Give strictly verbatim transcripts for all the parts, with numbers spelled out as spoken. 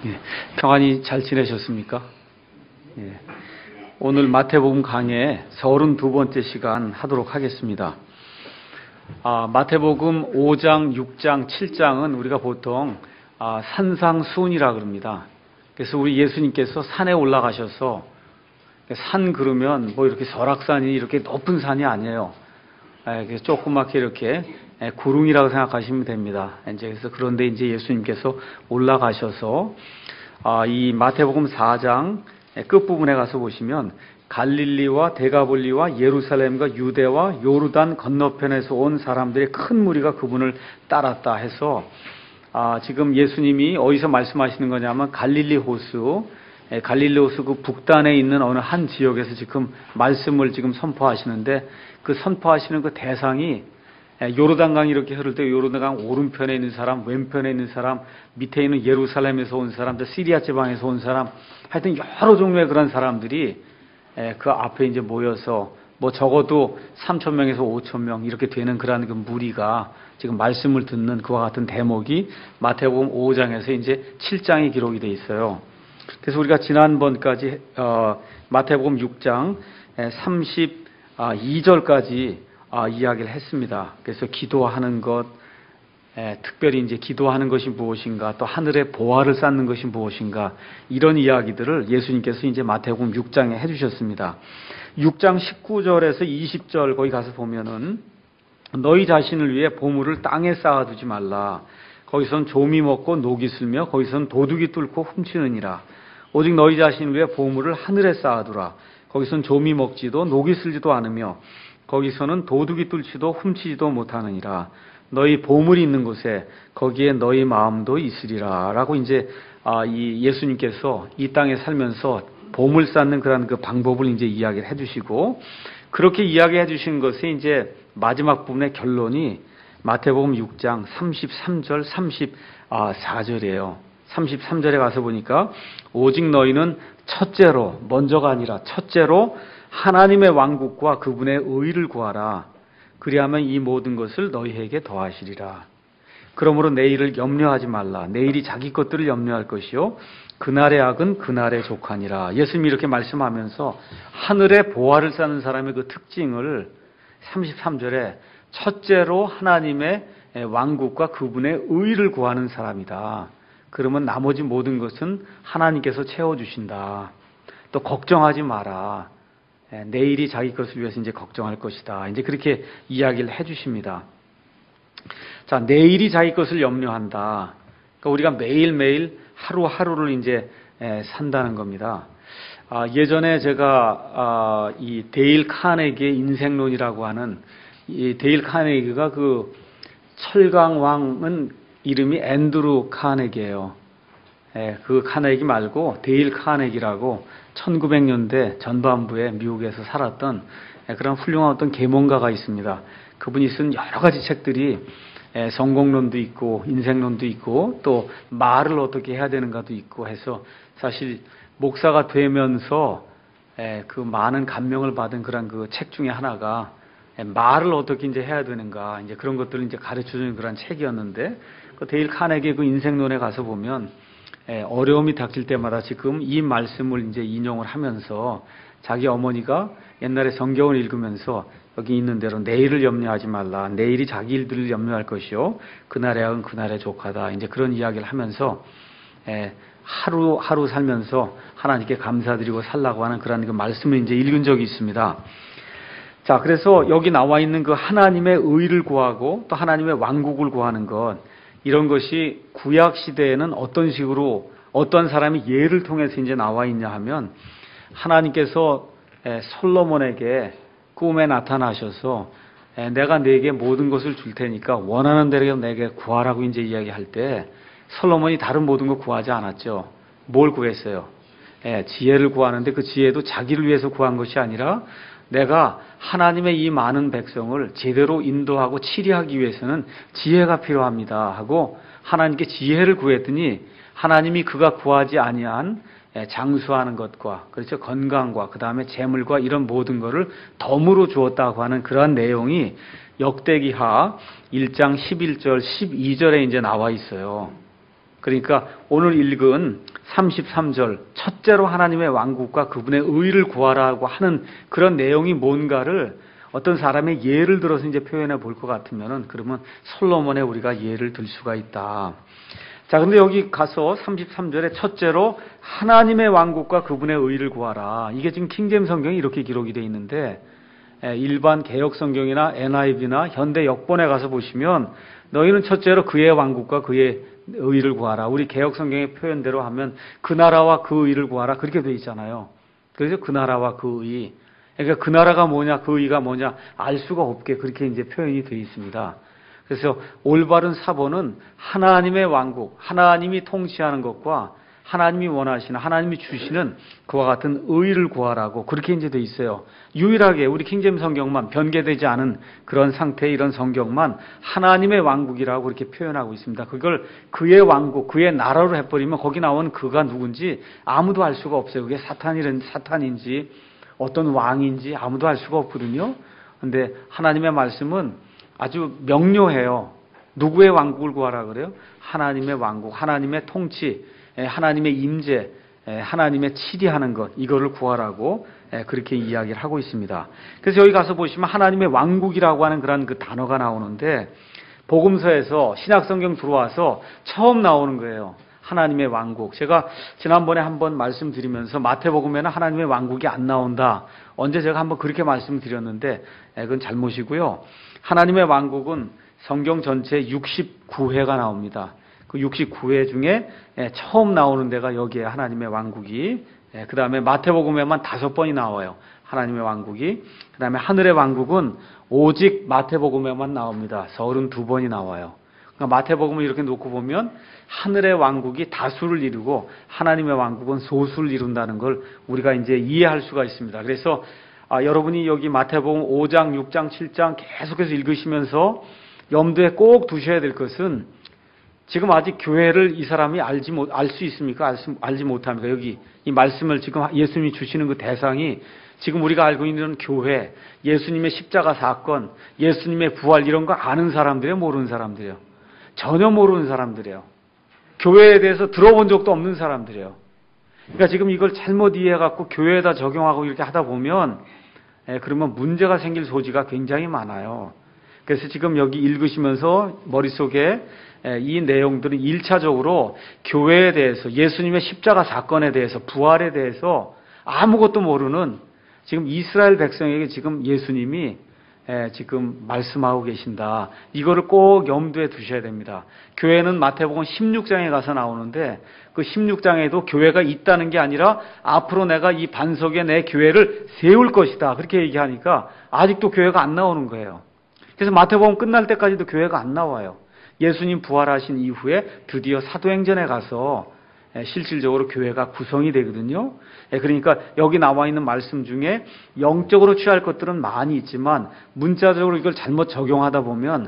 예, 평안히 잘 지내셨습니까? 예, 오늘 마태복음 강의 서른두 번째 시간 하도록 하겠습니다. 아, 마태복음 오 장, 육 장, 칠 장은 우리가 보통 아, 산상수훈이라 그럽니다. 그래서 우리 예수님께서 산에 올라가셔서 산 그러면 뭐 이렇게 설악산이 이렇게 높은 산이 아니에요. 예, 조그맣게 이렇게 예, 구릉이라고 생각하시면 됩니다. 이제 그래서 그런데 이제 예수님께서 올라가셔서 아, 이 마태복음 사 장 끝부분에 가서 보시면 갈릴리와 데가볼리와 예루살렘과 유대와 요르단 건너편에서 온 사람들의 큰 무리가 그분을 따랐다 해서 아, 지금 예수님이 어디서 말씀하시는 거냐면 갈릴리 호수, 예, 갈릴리 호수 그 북단에 있는 어느 한 지역에서 지금 말씀을 지금 선포하시는데 그 선포하시는 그 대상이 요르단강이 이렇게 흐를 때 요르단강 오른편에 있는 사람, 왼편에 있는 사람, 밑에 있는 예루살렘에서 온 사람들, 시리아 지방에서 온 사람, 하여튼 여러 종류의 그런 사람들이 그 앞에 이제 모여서 뭐 적어도 삼천 명에서 오천 명 이렇게 되는 그런 그 무리가 지금 말씀을 듣는 그와 같은 대목이 마태복음 오 장에서 이제 칠 장에 기록이 돼 있어요. 그래서 우리가 지난번까지 어, 마태복음 육 장 삼십이 절까지 아, 이야기를 했습니다. 그래서 기도하는 것, 에, 특별히 이제 기도하는 것이 무엇인가, 또 하늘의 보화를 쌓는 것이 무엇인가, 이런 이야기들을 예수님께서 이제 마태복음 육 장에 해주셨습니다. 육 장 십구 절에서 이십 절 거기 가서 보면은 너희 자신을 위해 보물을 땅에 쌓아두지 말라. 거기선 조미 먹고 녹이 슬며 거기선 도둑이 뚫고 훔치느니라. 오직 너희 자신을 위해 보물을 하늘에 쌓아두라. 거기선 조미 먹지도 녹이 슬지도 않으며 거기서는 도둑이 뚫지도 훔치지도 못하느니라. 너희 보물이 있는 곳에 거기에 너희 마음도 있으리라. 라고 이제 아, 이 예수님께서 이 땅에 살면서 보물 쌓는 그런 그 방법을 이제 이야기를 해주시고 그렇게 이야기해 주신 것이 이제 마지막 부분의 결론이 마태복음 육 장 삼십삼 절, 삼십사 절이에요. 삼십삼 절에 가서 보니까 오직 너희는 첫째로, 먼저가 아니라 첫째로 하나님의 왕국과 그분의 의를 구하라. 그리하면 이 모든 것을 너희에게 더하시리라. 그러므로 내일을 염려하지 말라. 내일이 자기 것들을 염려할 것이요 그날의 악은 그날의 족하니라. 예수님이 이렇게 말씀하면서 하늘의 보화를 쌓는 사람의 그 특징을 삼십삼 절에 첫째로 하나님의 왕국과 그분의 의를 구하는 사람이다. 그러면 나머지 모든 것은 하나님께서 채워주신다. 또 걱정하지 마라. 내일이 자기 것을 위해서 이제 걱정할 것이다. 이제 그렇게 이야기를 해 주십니다. 자, 내일이 자기 것을 염려한다. 그러니까 우리가 매일매일 하루하루를 이제 산다는 겁니다. 아, 예전에 제가 아, 이 데일 카네기의 인생론이라고 하는 이 데일 카네기가 그 철강왕은 이름이 앤드루 카네기예요. 예, 그 카네기 말고 데일 카네기라고 천구백 년대 전반부에 미국에서 살았던 그런 훌륭한 어떤 계몽가가 있습니다. 그분이 쓴 여러 가지 책들이 성공론도 있고 인생론도 있고 또 말을 어떻게 해야 되는가도 있고 해서 사실 목사가 되면서 그 많은 감명을 받은 그런 그 책 중에 하나가 말을 어떻게 이제 해야 되는가 이제 그런 것들을 이제 가르쳐 주는 그런 책이었는데 그 데일 카네기의 그 인생론에 가서 보면 어려움이 닥칠 때마다 지금 이 말씀을 이제 인용을 하면서 자기 어머니가 옛날에 성경을 읽으면서 여기 있는 대로 내일을 염려하지 말라. 내일이 자기 일들을 염려할 것이요. 그날의 악은 그날의 족하다. 이제 그런 이야기를 하면서 하루 하루 살면서 하나님께 감사드리고 살라고 하는 그런 그 말씀을 이제 읽은 적이 있습니다. 자, 그래서 여기 나와 있는 그 하나님의 의를 구하고 또 하나님의 왕국을 구하는 것 이런 것이 구약 시대에는 어떤 식으로 어떤 사람이 예를 통해서 이제 나와 있냐 하면 하나님께서 솔로몬에게 꿈에 나타나셔서 내가 네게 모든 것을 줄 테니까 원하는 대로 내게 구하라고 이제 이야기할 때 솔로몬이 다른 모든 거 구하지 않았죠. 뭘 구했어요? 지혜를 구하는데 그 지혜도 자기를 위해서 구한 것이 아니라 내가 하나님의 이 많은 백성을 제대로 인도하고 치리하기 위해서는 지혜가 필요합니다 하고 하나님께 지혜를 구했더니 하나님이 그가 구하지 아니한 장수하는 것과 그렇죠 건강과 그 다음에 재물과 이런 모든 것을 덤으로 주었다고 하는 그러한 내용이 역대기하 일 장 십일 절 십이 절에 이제 나와 있어요. 그러니까 오늘 읽은 삼십삼 절 첫째로 하나님의 왕국과 그분의 의를 구하라고 하는 그런 내용이 뭔가를 어떤 사람의 예를 들어서 이제 표현해 볼 것 같으면은 그러면 솔로몬의 우리가 예를 들 수가 있다. 자, 근데 여기 가서 삼십삼 절에 첫째로 하나님의 왕국과 그분의 의를 구하라. 이게 지금 킹제임스 성경이 이렇게 기록이 되어 있는데 일반 개역 성경이나 엔아이브이나 현대 역본에 가서 보시면 너희는 첫째로 그의 왕국과 그의 의를 구하라. 우리 개역 성경의 표현대로 하면 그 나라와 그 의를 구하라. 그렇게 되어 있잖아요. 그래서 그 나라와 그 의. 그러니까 그 나라가 뭐냐, 그 의가 뭐냐 알 수가 없게 그렇게 이제 표현이 되어 있습니다. 그래서 올바른 사본은 하나님의 왕국, 하나님이 통치하는 것과 하나님이 원하시는, 하나님이 주시는 그와 같은 의를 구하라고 그렇게 이제 돼 있어요. 유일하게 우리 킹제임스 성경만 변개되지 않은 그런 상태의 이런 성경만 하나님의 왕국이라고 그렇게 표현하고 있습니다. 그걸 그의 왕국, 그의 나라로 해버리면 거기 나온 그가 누군지 아무도 알 수가 없어요. 그게 사탄이든 사탄인지 어떤 왕인지 아무도 알 수가 없거든요. 그런데 하나님의 말씀은 아주 명료해요. 누구의 왕국을 구하라 그래요? 하나님의 왕국, 하나님의 통치, 하나님의 임재, 하나님의 치리하는 것, 이거를 구하라고 그렇게 이야기를 하고 있습니다. 그래서 여기 가서 보시면 하나님의 왕국이라고 하는 그런 그 단어가 나오는데 복음서에서 신약성경 들어와서 처음 나오는 거예요. 하나님의 왕국. 제가 지난번에 한번 말씀드리면서 마태복음에는 하나님의 왕국이 안 나온다. 언제 제가 한번 그렇게 말씀드렸는데 그건 잘못이고요. 하나님의 왕국은 성경 전체에 육십구 회가 나옵니다. 그 육십구 회 중에 처음 나오는 데가 여기에 하나님의 왕국이, 그 다음에 마태복음에만 다섯 번이 나와요. 하나님의 왕국이. 그 다음에 하늘의 왕국은 오직 마태복음에만 나옵니다. 서른두 번이 나와요. 그러니까 마태복음을 이렇게 놓고 보면 하늘의 왕국이 다수를 이루고 하나님의 왕국은 소수를 이룬다는 걸 우리가 이제 이해할 수가 있습니다. 그래서 아, 여러분이 여기 마태복음 오 장, 육 장, 칠 장 계속해서 읽으시면서 염두에 꼭 두셔야 될 것은 지금 아직 교회를 이 사람이 알지 못, 알 수 있습니까? 알 수, 알지 못합니까? 여기 이 말씀을 지금 예수님이 주시는 그 대상이 지금 우리가 알고 있는 교회, 예수님의 십자가 사건, 예수님의 부활 이런 거 아는 사람들이에요? 모르는 사람들이에요? 전혀 모르는 사람들이에요. 교회에 대해서 들어본 적도 없는 사람들이에요. 그러니까 지금 이걸 잘못 이해해갖고 교회에다 적용하고 이렇게 하다 보면 예, 그러면 문제가 생길 소지가 굉장히 많아요. 그래서 지금 여기 읽으시면서 머릿속에 예, 이 내용들은 일차적으로 교회에 대해서 예수님의 십자가 사건에 대해서 부활에 대해서 아무것도 모르는 지금 이스라엘 백성에게 지금 예수님이 예, 지금 말씀하고 계신다. 이거를 꼭 염두에 두셔야 됩니다. 교회는 마태복음 십육 장에 가서 나오는데 그 십육 장에도 교회가 있다는 게 아니라 앞으로 내가 이 반석에 내 교회를 세울 것이다. 그렇게 얘기하니까 아직도 교회가 안 나오는 거예요. 그래서 마태복음 끝날 때까지도 교회가 안 나와요. 예수님 부활하신 이후에 드디어 사도행전에 가서 실질적으로 교회가 구성이 되거든요. 그러니까 여기 나와 있는 말씀 중에 영적으로 취할 것들은 많이 있지만 문자적으로 이걸 잘못 적용하다 보면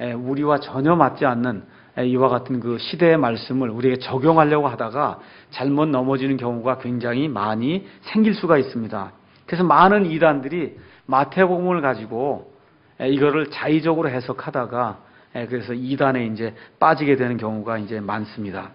우리와 전혀 맞지 않는 이와 같은 그 시대의 말씀을 우리에게 적용하려고 하다가 잘못 넘어지는 경우가 굉장히 많이 생길 수가 있습니다. 그래서 많은 이단들이 마태복음을 가지고 이거를 자의적으로 해석하다가 그래서 이단에 이제 빠지게 되는 경우가 이제 많습니다.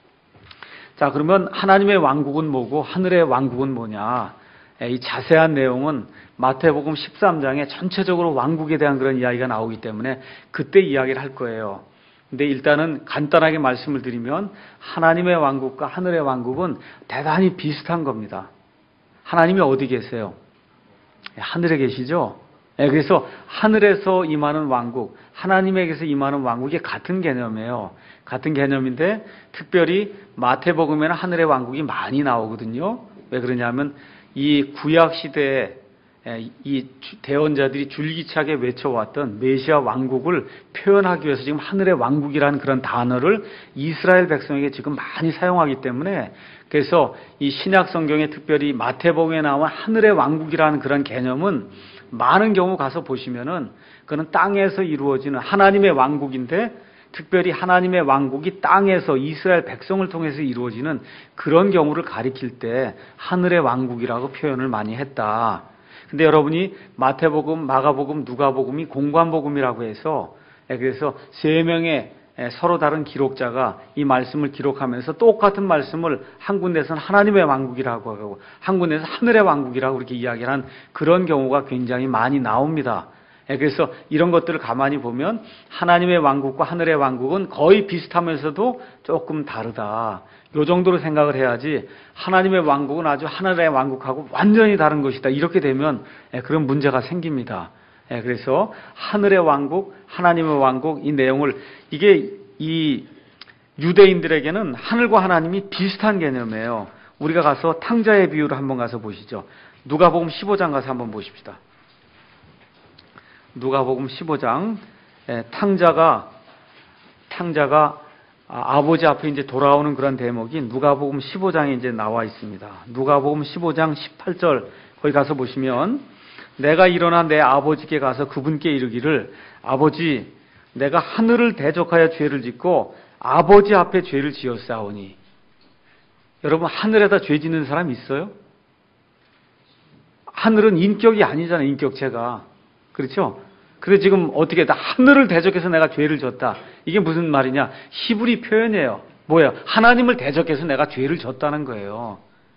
자, 그러면 하나님의 왕국은 뭐고 하늘의 왕국은 뭐냐? 이 자세한 내용은 마태복음 십삼 장에 전체적으로 왕국에 대한 그런 이야기가 나오기 때문에 그때 이야기를 할 거예요. 근데 일단은 간단하게 말씀을 드리면 하나님의 왕국과 하늘의 왕국은 대단히 비슷한 겁니다. 하나님이 어디 계세요? 하늘에 계시죠? 그래서 하늘에서 임하는 왕국, 하나님에게서 임하는 왕국이 같은 개념이에요. 같은 개념인데 특별히 마태복음에는 하늘의 왕국이 많이 나오거든요. 왜 그러냐면 이 구약 시대에 이 대언자들이 줄기차게 외쳐왔던 메시아 왕국을 표현하기 위해서 지금 하늘의 왕국이라는 그런 단어를 이스라엘 백성에게 지금 많이 사용하기 때문에 그래서 이 신약 성경에 특별히 마태복음에 나온 하늘의 왕국이라는 그런 개념은 많은 경우 가서 보시면은 그는 땅에서 이루어지는 하나님의 왕국인데 특별히 하나님의 왕국이 땅에서 이스라엘 백성을 통해서 이루어지는 그런 경우를 가리킬 때 하늘의 왕국이라고 표현을 많이 했다. 근데 여러분이 마태복음, 마가복음, 누가복음이 공관복음이라고 해서 그래서 세 명의 서로 다른 기록자가 이 말씀을 기록하면서 똑같은 말씀을 한 군데서는 하나님의 왕국이라고 하고 한 군데서 하늘의 왕국이라고 그렇게 이야기하는 그런 경우가 굉장히 많이 나옵니다. 그래서 이런 것들을 가만히 보면 하나님의 왕국과 하늘의 왕국은 거의 비슷하면서도 조금 다르다. 이 정도로 생각을 해야지 하나님의 왕국은 아주 하늘의 왕국하고 완전히 다른 것이다. 이렇게 되면 그런 문제가 생깁니다. 그래서 하늘의 왕국, 하나님의 왕국 이 내용을 이게 이 유대인들에게는 하늘과 하나님이 비슷한 개념이에요. 우리가 가서 탕자의 비유를 한번 가서 보시죠. 누가복음 십오 장 가서 한번 보십시다. 누가복음 십오 장 탕자가 탕자가 아버지 앞에 이제 돌아오는 그런 대목이 누가복음 십오 장에 이제 나와 있습니다. 누가복음 십오 장 십팔 절 거기 가서 보시면 내가 일어나 내 아버지께 가서 그분께 이르기를 아버지 내가 하늘을 대적하여 죄를 짓고 아버지 앞에 죄를 지었사오니. 여러분 하늘에다 죄 짓는 사람 있어요? 하늘은 인격이 아니잖아요. 인격체가. 그렇죠? 그래서 지금 어떻게 다 하늘을 대적해서 내가 죄를 졌다. 이게 무슨 말이냐? 히브리 표현이에요. 뭐예요? 하나님을 대적해서 내가 죄를 졌다는 거예요.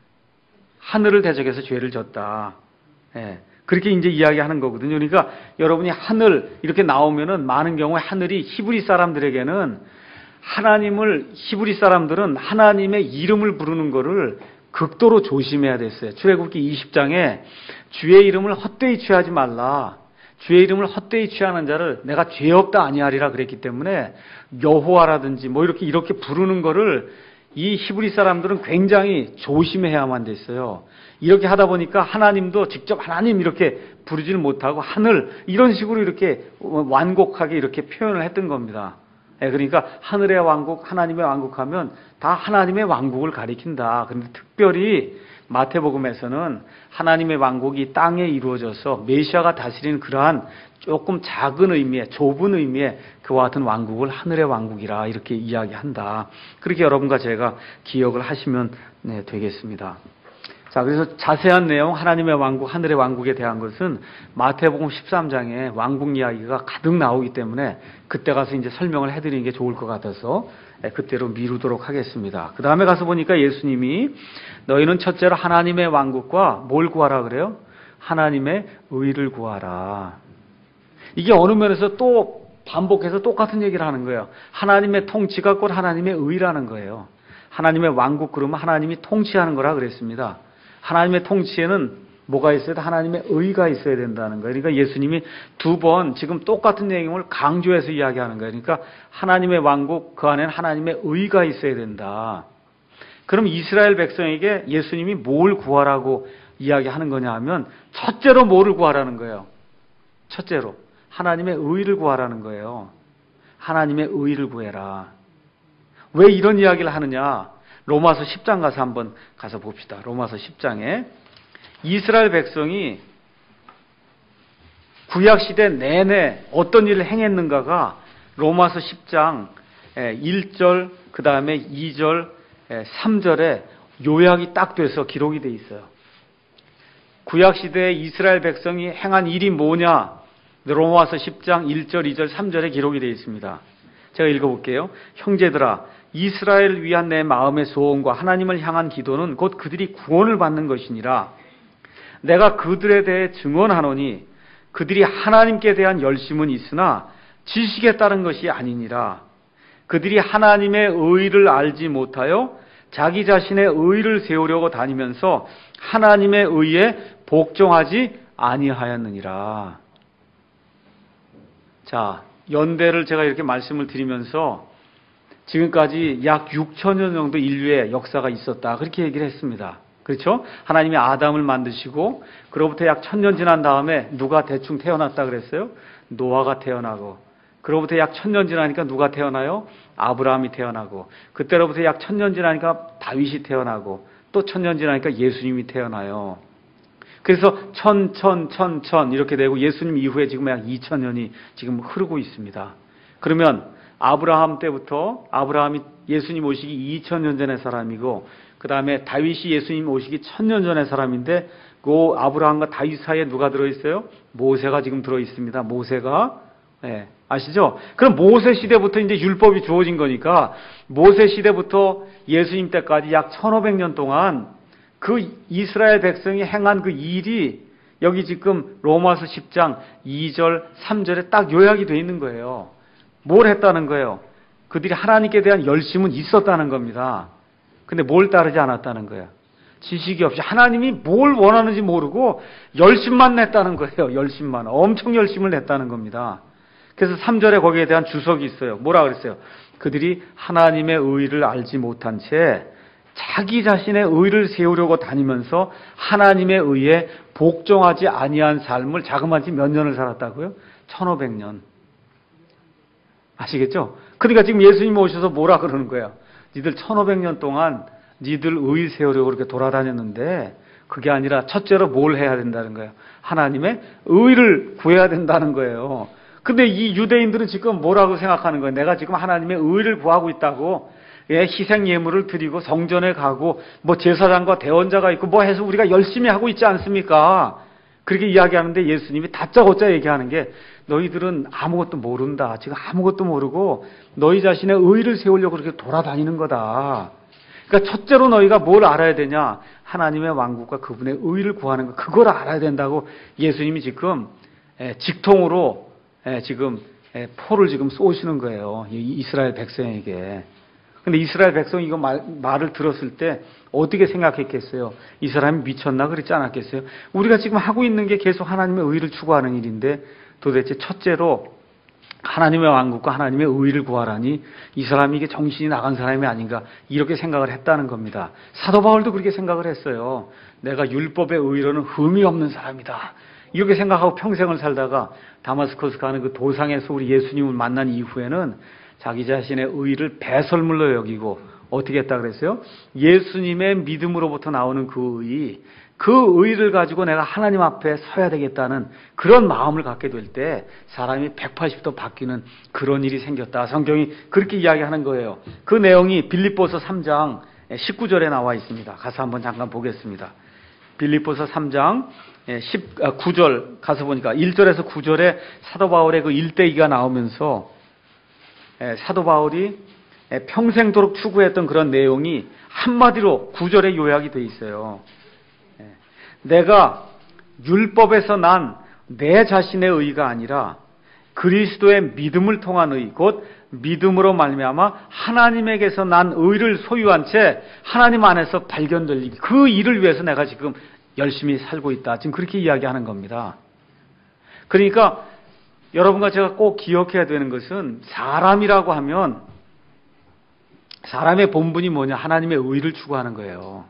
하늘을 대적해서 죄를 졌다. 예. 그렇게 이제 이야기하는 거거든요. 그러니까 여러분이 하늘 이렇게 나오면은 많은 경우에 하늘이 히브리 사람들에게는 하나님을 히브리 사람들은 하나님의 이름을 부르는 거를 극도로 조심해야 됐어요. 출애굽기 이십 장에 주의 이름을 헛되이 취하지 말라. 주의 이름을 헛되이 취하는 자를 내가 죄 없다 아니하리라 그랬기 때문에 여호와라든지 뭐 이렇게 이렇게 부르는 거를 이 히브리 사람들은 굉장히 조심해야만 됐어요. 이렇게 하다 보니까 하나님도 직접 하나님 이렇게 부르지는 못하고 하늘 이런 식으로 이렇게 완곡하게 이렇게 표현을 했던 겁니다. 그러니까 하늘의 왕국, 하나님의 왕국 하면 다 하나님의 왕국을 가리킨다. 그런데 특별히 마태복음에서는 하나님의 왕국이 땅에 이루어져서 메시아가 다스리는 그러한 조금 작은 의미의, 좁은 의미의 그와 같은 왕국을 하늘의 왕국이라 이렇게 이야기한다. 그렇게 여러분과 제가 기억을 하시면 네, 되겠습니다. 자, 그래서 자세한 내용 하나님의 왕국, 하늘의 왕국에 대한 것은 마태복음 십삼 장에 왕국 이야기가 가득 나오기 때문에 그때 가서 이제 설명을 해드리는 게 좋을 것 같아서 그때로 미루도록 하겠습니다. 그 다음에 가서 보니까 예수님이 너희는 첫째로 하나님의 왕국과 뭘 구하라 그래요? 하나님의 의를 구하라. 이게 어느 면에서 또 반복해서 똑같은 얘기를 하는 거예요. 하나님의 통치가 곧 하나님의 의라는 거예요. 하나님의 왕국 그러면 하나님이 통치하는 거라 그랬습니다. 하나님의 통치에는 뭐가 있어야 돼? 하나님의 의가 있어야 된다는 거예요. 그러니까 예수님이 두 번 지금 똑같은 내용을 강조해서 이야기하는 거예요. 그러니까 하나님의 왕국 그 안에는 하나님의 의가 있어야 된다. 그럼 이스라엘 백성에게 예수님이 뭘 구하라고 이야기하는 거냐 하면 첫째로 뭐를 구하라는 거예요. 첫째로 하나님의 의를 구하라는 거예요. 하나님의 의를 구해라. 왜 이런 이야기를 하느냐? 로마서 십 장 가서 한번 가서 봅시다. 로마서 십 장에 이스라엘 백성이 구약시대 내내 어떤 일을 행했는가가 로마서 십 장 일 절 그 다음에 이 절 삼 절에 요약이 딱 돼서 기록이 돼 있어요. 구약시대에 이스라엘 백성이 행한 일이 뭐냐? 로마서 십 장 일 절 이 절 삼 절에 기록이 되어 있습니다. 제가 읽어볼게요. 형제들아 이스라엘을 위한 내 마음의 소원과 하나님을 향한 기도는 곧 그들이 구원을 받는 것이니라. 내가 그들에 대해 증언하노니 그들이 하나님께 대한 열심은 있으나 지식에 따른 것이 아니니라. 그들이 하나님의 의를 알지 못하여 자기 자신의 의를 세우려고 다니면서 하나님의 의에 복종하지 아니하였느니라. 자, 연대를 제가 이렇게 말씀을 드리면서 지금까지 약 육천 년 정도 인류의 역사가 있었다. 그렇게 얘기를 했습니다. 그렇죠? 하나님이 아담을 만드시고 그로부터 약 천 년 지난 다음에 누가 대충 태어났다 그랬어요? 노아가 태어나고 그로부터 약 천 년 지나니까 누가 태어나요? 아브라함이 태어나고 그때로부터 약 천 년 지나니까 다윗이 태어나고 또 천 년 지나니까 예수님이 태어나요. 그래서 천, 천, 천, 천 이렇게 되고 예수님 이후에 지금 약 이천 년이 지금 흐르고 있습니다. 그러면 아브라함 때부터 아브라함이 예수님 오시기 이천 년 전의 사람이고 그 다음에 다윗이 예수님 오시기 천 년 전의 사람인데 그 아브라함과 다윗 사이에 누가 들어있어요? 모세가 지금 들어있습니다. 모세가 네, 아시죠? 그럼 모세 시대부터 이제 율법이 주어진 거니까 모세 시대부터 예수님 때까지 약 천오백 년 동안 그 이스라엘 백성이 행한 그 일이 여기 지금 로마서 십 장 이 절 삼 절에 딱 요약이 되어 있는 거예요. 뭘 했다는 거예요? 그들이 하나님께 대한 열심은 있었다는 겁니다. 근데 뭘 따르지 않았다는 거예요? 지식이 없이 하나님이 뭘 원하는지 모르고 열심만 냈다는 거예요. 열심만. 엄청 열심을 냈다는 겁니다. 그래서 삼 절에 거기에 대한 주석이 있어요. 뭐라 그랬어요? 그들이 하나님의 의를 알지 못한 채 자기 자신의 의를 세우려고 다니면서 하나님의 의에 복종하지 아니한 삶을 자그마치 몇 년을 살았다고요? 천오백 년. 아시겠죠? 그러니까 지금 예수님 오셔서 뭐라 그러는 거예요? 니들 천오백 년 동안 니들 의 세우려고 그렇게 돌아다녔는데 그게 아니라 첫째로 뭘 해야 된다는 거예요? 하나님의 의를 구해야 된다는 거예요. 근데 이 유대인들은 지금 뭐라고 생각하는 거예요? 내가 지금 하나님의 의를 구하고 있다고, 예, 희생 예물을 드리고 성전에 가고 뭐 제사장과 대원자가 있고 뭐 해서 우리가 열심히 하고 있지 않습니까? 그렇게 이야기하는데 예수님이 다짜고짜 얘기하는 게 너희들은 아무것도 모른다. 지금 아무것도 모르고 너희 자신의 의를 세우려고 그렇게 돌아다니는 거다. 그러니까 첫째로 너희가 뭘 알아야 되냐? 하나님의 왕국과 그분의 의를 구하는 거, 그걸 알아야 된다고 예수님이 지금 직통으로 지금 포를 지금 쏘시는 거예요. 이스라엘 백성에게. 근데 이스라엘 백성이 이거 말, 말을 들었을 때 어떻게 생각했겠어요? 이 사람이 미쳤나 그랬지 않았겠어요? 우리가 지금 하고 있는 게 계속 하나님의 의를 추구하는 일인데 도대체 첫째로 하나님의 왕국과 하나님의 의를 구하라니 이 사람이 이게 정신이 나간 사람이 아닌가, 이렇게 생각을 했다는 겁니다. 사도 바울도 그렇게 생각을 했어요. 내가 율법의 의로는 흠이 없는 사람이다. 이렇게 생각하고 평생을 살다가 다마스커스 가는 그 도상에서 우리 예수님을 만난 이후에는 자기 자신의 의를 배설물로 여기고 어떻게 했다 그랬어요? 예수님의 믿음으로부터 나오는 그 의, 그 의를 가지고 내가 하나님 앞에 서야 되겠다는 그런 마음을 갖게 될 때 사람이 백팔십 도 바뀌는 그런 일이 생겼다. 성경이 그렇게 이야기하는 거예요. 그 내용이 빌립보서 삼 장 십구 절에 나와 있습니다. 가서 한번 잠깐 보겠습니다. 빌립보서 삼 장 십구 절 가서 보니까 일 절에서 구 절에 사도 바울의 그 일대기가 나오면서 사도 바울이 평생도록 추구했던 그런 내용이 한마디로 구 절에 요약이 되어 있어요. 내가 율법에서 난 내 자신의 의가 아니라 그리스도의 믿음을 통한 의, 곧 믿음으로 말미암아 하나님에게서 난 의를 소유한 채 하나님 안에서 발견될 일, 그 일을 위해서 내가 지금 열심히 살고 있다. 지금 그렇게 이야기하는 겁니다. 그러니까 여러분과 제가 꼭 기억해야 되는 것은 사람이라고 하면 사람의 본분이 뭐냐? 하나님의 의를 추구하는 거예요.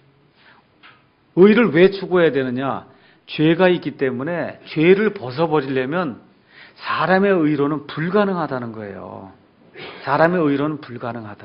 의를 왜 추구해야 되느냐? 죄가 있기 때문에 죄를 벗어버리려면 사람의 의로는 불가능하다는 거예요. 사람의 의로는 불가능하다.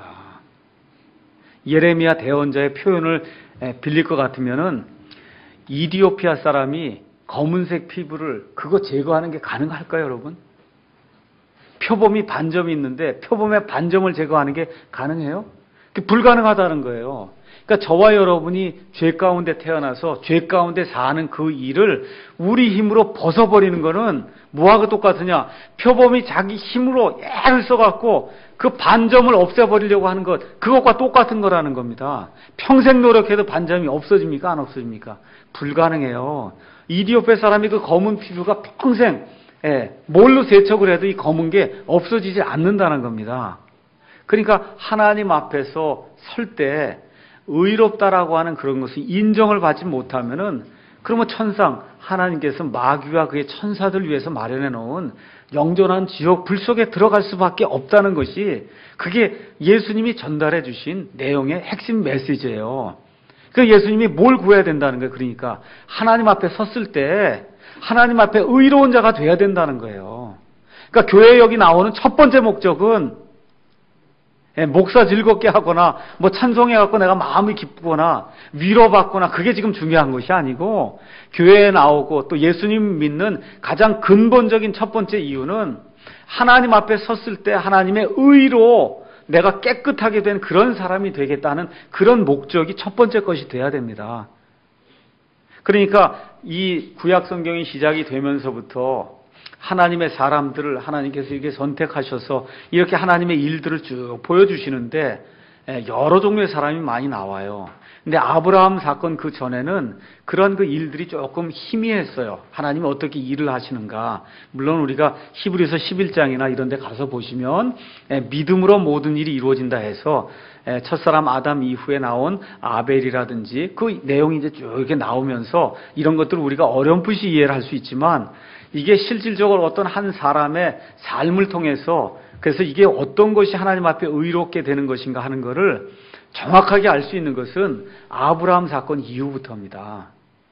예레미야 대언자의 표현을 빌릴 것 같으면은 이디오피아 사람이 검은색 피부를 그거 제거하는 게 가능할까요, 여러분? 표범이 반점이 있는데 표범의 반점을 제거하는 게 가능해요? 불가능하다는 거예요. 그러니까 저와 여러분이 죄 가운데 태어나서 죄 가운데 사는 그 일을 우리 힘으로 벗어버리는 거는 뭐하고 똑같으냐? 표범이 자기 힘으로 애를 써갖고 그 반점을 없애버리려고 하는 것, 그것과 똑같은 거라는 겁니다. 평생 노력해도 반점이 없어집니까? 안 없어집니까? 불가능해요. 이디오피아 사람이 그 검은 피부가 평생 예, 뭘로 세척을 해도 이 검은 게 없어지지 않는다는 겁니다. 그러니까 하나님 앞에서 설 때 의롭다라고 하는 그런 것을 인정을 받지 못하면은 그러면 천상, 하나님께서 마귀와 그의 천사들 위해서 마련해 놓은 영존한 지옥 불 속에 들어갈 수밖에 없다는 것이, 그게 예수님이 전달해 주신 내용의 핵심 메시지예요. 그 예수님이 뭘 구해야 된다는 거예요. 그러니까 하나님 앞에 섰을 때 하나님 앞에 의로운 자가 돼야 된다는 거예요. 그러니까 교회 여기 나오는 첫 번째 목적은 목사 즐겁게 하거나 뭐 찬송해갖고 내가 마음이 기쁘거나 위로받거나 그게 지금 중요한 것이 아니고, 교회에 나오고 또 예수님 믿는 가장 근본적인 첫 번째 이유는 하나님 앞에 섰을 때 하나님의 의로 내가 깨끗하게 된 그런 사람이 되겠다는 그런 목적이 첫 번째 것이 돼야 됩니다. 그러니까 이 구약 성경이 시작이 되면서부터 하나님의 사람들을 하나님께서 이렇게 선택하셔서 이렇게 하나님의 일들을 쭉 보여주시는데 여러 종류의 사람이 많이 나와요. 근데 아브라함 사건 그 전에는 그런 그 일들이 조금 희미했어요. 하나님이 어떻게 일을 하시는가. 물론 우리가 히브리서 십일 장이나 이런 데 가서 보시면 믿음으로 모든 일이 이루어진다 해서 첫사람 아담 이후에 나온 아벨이라든지 그 내용이 이제 쭉 이렇게 나오면서 이런 것들을 우리가 어렴풋이 이해를 할 수 있지만 이게 실질적으로 어떤 한 사람의 삶을 통해서 그래서 이게 어떤 것이 하나님 앞에 의롭게 되는 것인가 하는 것을 정확하게 알 수 있는 것은 아브라함 사건 이후부터입니다.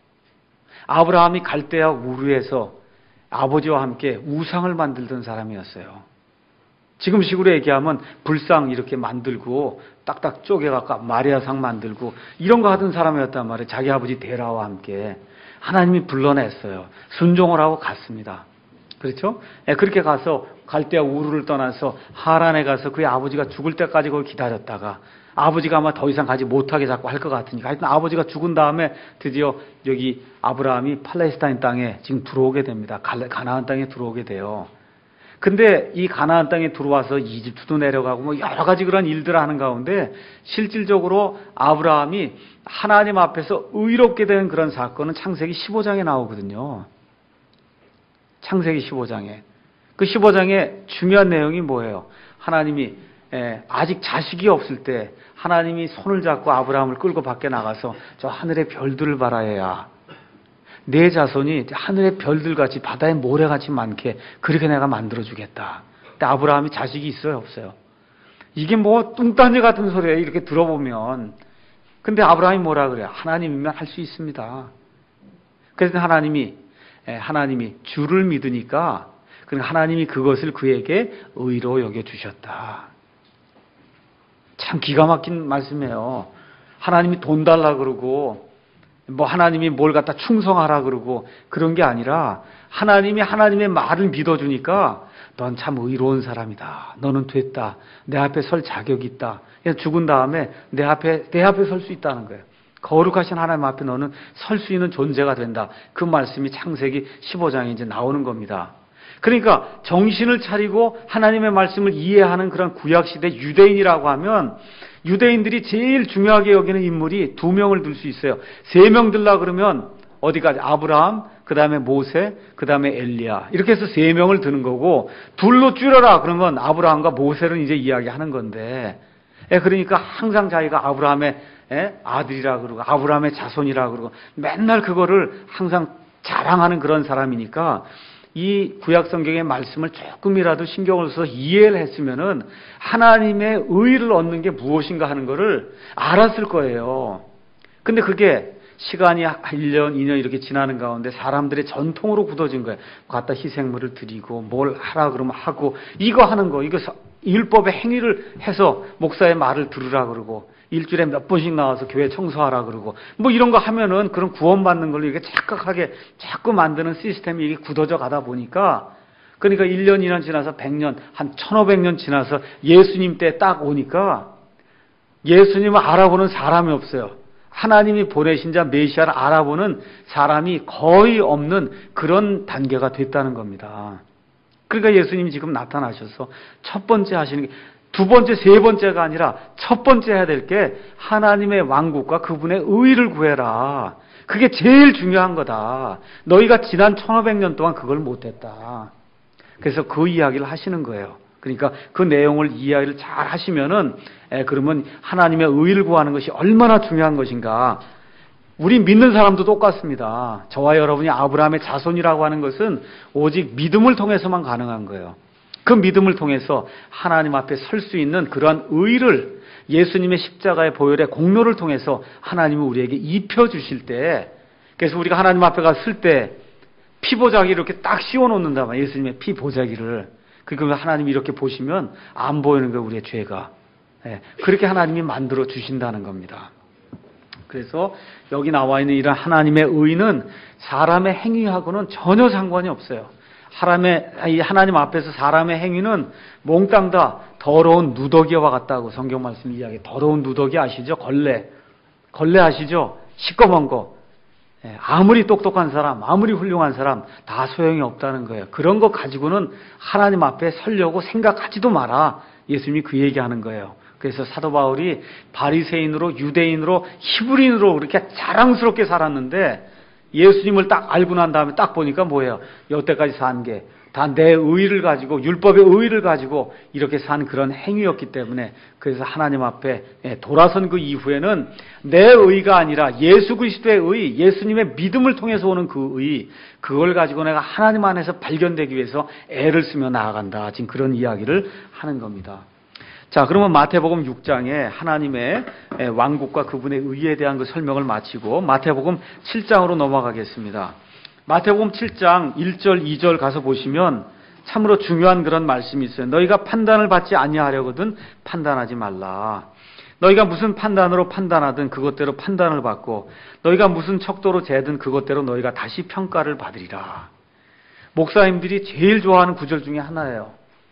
아브라함이 갈대아 우르에서 아버지와 함께 우상을 만들던 사람이었어요. 지금식으로 얘기하면 불상 이렇게 만들고 딱딱 쪼개갖고 마리아상 만들고 이런 거 하던 사람이었단 말이에요. 자기 아버지 데라와 함께. 하나님이 불러냈어요. 순종을 하고 갔습니다. 그렇죠? 예, 그렇게 가서 갈대아 우르를 떠나서 하란에 가서 그의 아버지가 죽을 때까지 거기 기다렸다가 아버지가 아마 더 이상 가지 못하게 자꾸 할 것 같으니까 하여튼 아버지가 죽은 다음에 드디어 여기 아브라함이 팔레스타인 땅에 지금 들어오게 됩니다. 가나안 땅에 들어오게 돼요. 근데 이 가나안 땅에 들어와서 이집트도 내려가고 뭐 여러 가지 그런 일들을 하는 가운데 실질적으로 아브라함이 하나님 앞에서 의롭게 된 그런 사건은 창세기 십오 장에 나오거든요. 창세기 십오 장에. 그 십오 장의 중요한 내용이 뭐예요? 하나님이 아직 자식이 없을 때 하나님이 손을 잡고 아브라함을 끌고 밖에 나가서 저 하늘의 별들을 바라야 내 자손이 하늘의 별들같이 바다의 모래같이 많게 그렇게 내가 만들어주겠다. 근데 아브라함이 자식이 있어요? 없어요? 이게 뭐 뚱딴지 같은 소리예요. 이렇게 들어보면. 근데 아브라함이 뭐라 그래요? 하나님이면 할 수 있습니다. 그래서 하나님이 하나님이 주를 믿으니까 그러니까 하나님이 그것을 그에게 의로 여겨주셨다. 참 기가 막힌 말씀이에요. 하나님이 돈 달라 그러고 뭐 하나님이 뭘 갖다 충성하라 그러고 그런 게 아니라 하나님이 하나님의 말을 믿어주니까 넌 참 의로운 사람이다. 너는 됐다. 내 앞에 설 자격이 있다. 죽은 다음에 내 앞에 내 앞에 설 수 있다는 거예요. 거룩하신 하나님 앞에 너는 설 수 있는 존재가 된다. 그 말씀이 창세기 십오 장에 이제 나오는 겁니다. 그러니까 정신을 차리고 하나님의 말씀을 이해하는 그런 구약시대 유대인이라고 하면 유대인들이 제일 중요하게 여기는 인물이 두 명을 들 수 있어요. 세 명 들라 그러면 어디까지? 아브라함, 그 다음에 모세, 그 다음에 엘리야. 이렇게 해서 세 명을 드는 거고 둘로 줄여라 그러면 아브라함과 모세를 이제 이야기하는 건데 그러니까 항상 자기가 아브라함의 아들이라 그러고 아브라함의 자손이라 그러고 맨날 그거를 항상 자랑하는 그런 사람이니까 이 구약 성경의 말씀을 조금이라도 신경을 써서 이해를 했으면은 하나님의 의를 얻는 게 무엇인가 하는 거를 알았을 거예요. 근데 그게 시간이 일 년, 이 년 이렇게 지나는 가운데 사람들의 전통으로 굳어진 거예요. 갖다 희생물을 드리고 뭘 하라 그러면 하고 이거 하는 거, 이거 율법의 행위를 해서 목사의 말을 들으라 그러고 일주일에 몇 번씩 나와서 교회 청소하라 그러고 뭐 이런 거 하면은 그런 구원받는 걸로 이렇게 착각하게 자꾸 만드는 시스템이 이게 굳어져 가다 보니까 그러니까 일 년, 이 년 지나서 백 년, 한 천오백 년 지나서 예수님 때 딱 오니까 예수님을 알아보는 사람이 없어요. 하나님이 보내신 자 메시아를 알아보는 사람이 거의 없는 그런 단계가 됐다는 겁니다. 그러니까 예수님이 지금 나타나셔서 첫 번째 하시는 게 두 번째, 세 번째가 아니라 첫 번째 해야 될 게 하나님의 왕국과 그분의 의를 구해라. 그게 제일 중요한 거다. 너희가 지난 천오백 년 동안 그걸 못했다. 그래서 그 이야기를 하시는 거예요. 그러니까 그 내용을 이야기를 잘 하시면은 에, 그러면 하나님의 의를 구하는 것이 얼마나 중요한 것인가. 우리 믿는 사람도 똑같습니다. 저와 여러분이 아브라함의 자손이라고 하는 것은 오직 믿음을 통해서만 가능한 거예요. 그 믿음을 통해서 하나님 앞에 설 수 있는 그러한 의를 예수님의 십자가의 보혈의 공로를 통해서 하나님이 우리에게 입혀주실 때, 그래서 우리가 하나님 앞에 갔을 때 피보자기를 이렇게 딱 씌워놓는다 말이에요. 예수님의 피보자기를. 그러니까 하나님이 이렇게 보시면 안 보이는 거예요. 우리의 죄가. 네, 그렇게 하나님이 만들어 주신다는 겁니다. 그래서 여기 나와 있는 이런 하나님의 의는 사람의 행위하고는 전혀 상관이 없어요. 하나님의, 하나님 앞에서 사람의 행위는 몽땅 다 더러운 누더기와 같다고 성경 말씀 이야기. 더러운 누더기 아시죠? 걸레. 걸레 아시죠? 시꺼먼 거. 예, 아무리 똑똑한 사람, 아무리 훌륭한 사람 다 소용이 없다는 거예요. 그런 거 가지고는 하나님 앞에 서려고 생각하지도 마라. 예수님이 그 얘기하는 거예요. 그래서 사도 바울이 바리새인으로, 유대인으로, 히브리인으로 그렇게 자랑스럽게 살았는데 예수님을 딱 알고 난 다음에 딱 보니까 뭐예요? 여태까지 산 게 다 내 의의를 가지고, 율법의 의의를 가지고 이렇게 산 그런 행위였기 때문에, 그래서 하나님 앞에 돌아선 그 이후에는 내 의의가 아니라 예수 그리스도의 의의, 예수님의 믿음을 통해서 오는 그 의의, 그걸 가지고 내가 하나님 안에서 발견되기 위해서 애를 쓰며 나아간다. 지금 그런 이야기를 하는 겁니다. 자, 그러면 마태복음 육 장에 하나님의 왕국과 그분의 의에 대한 그 설명을 마치고 마태복음 칠 장으로 넘어가겠습니다. 마태복음 칠 장 일 절 이 절 가서 보시면 참으로 중요한 그런 말씀이 있어요. 너희가 판단을 받지 아니하려거든 판단하지 말라. 너희가 무슨 판단으로 판단하든 그것대로 판단을 받고 너희가 무슨 척도로 재든 그것대로 너희가 다시 평가를 받으리라. 목사님들이 제일 좋아하는 구절 중에 하나예요.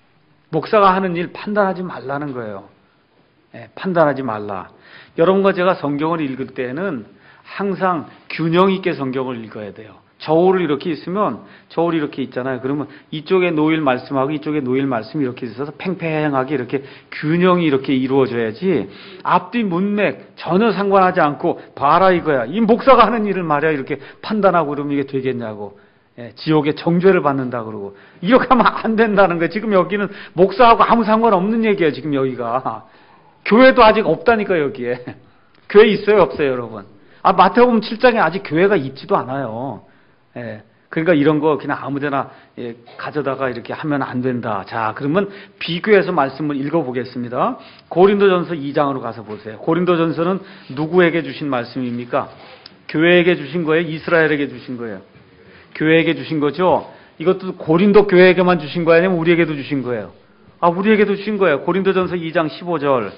목사가 하는 일 판단하지 말라는 거예요. 네, 판단하지 말라. 여러분과 제가 성경을 읽을 때는 항상 균형 있게 성경을 읽어야 돼요. 저울을 이렇게 있으면, 저울이 이렇게 있잖아요. 그러면 이쪽에 놓일 말씀하고 이쪽에 놓일 말씀이 이렇게 있어서 팽팽하게 이렇게 균형이 이렇게 이루어져야지, 앞뒤 문맥 전혀 상관하지 않고 봐라 이거야. 이 목사가 하는 일을 말이야 이렇게 판단하고 그러면 이게 되겠냐고. 예, 지옥의 정죄를 받는다 그러고 이렇게 하면 안 된다는 거예요. 지금 여기는 목사하고 아무 상관없는 얘기예요. 지금 여기가 교회도 아직 없다니까. 여기에 교회 있어요 없어요 여러분? 아, 마태복음 칠 장에 아직 교회가 있지도 않아요. 예, 그러니까 이런 거 그냥 아무데나 예, 가져다가 이렇게 하면 안 된다. 자, 그러면 비교해서 말씀을 읽어보겠습니다. 고린도전서 이 장으로 가서 보세요. 고린도전서는 누구에게 주신 말씀입니까? 교회에게 주신 거예요? 이스라엘에게 주신 거예요? 교회에게 주신 거죠. 이것도 고린도 교회에게만 주신 거예요? 아니면 우리에게도 주신 거예요? 아, 우리에게도 주신 거예요. 고린도전서 이 장 십오 절.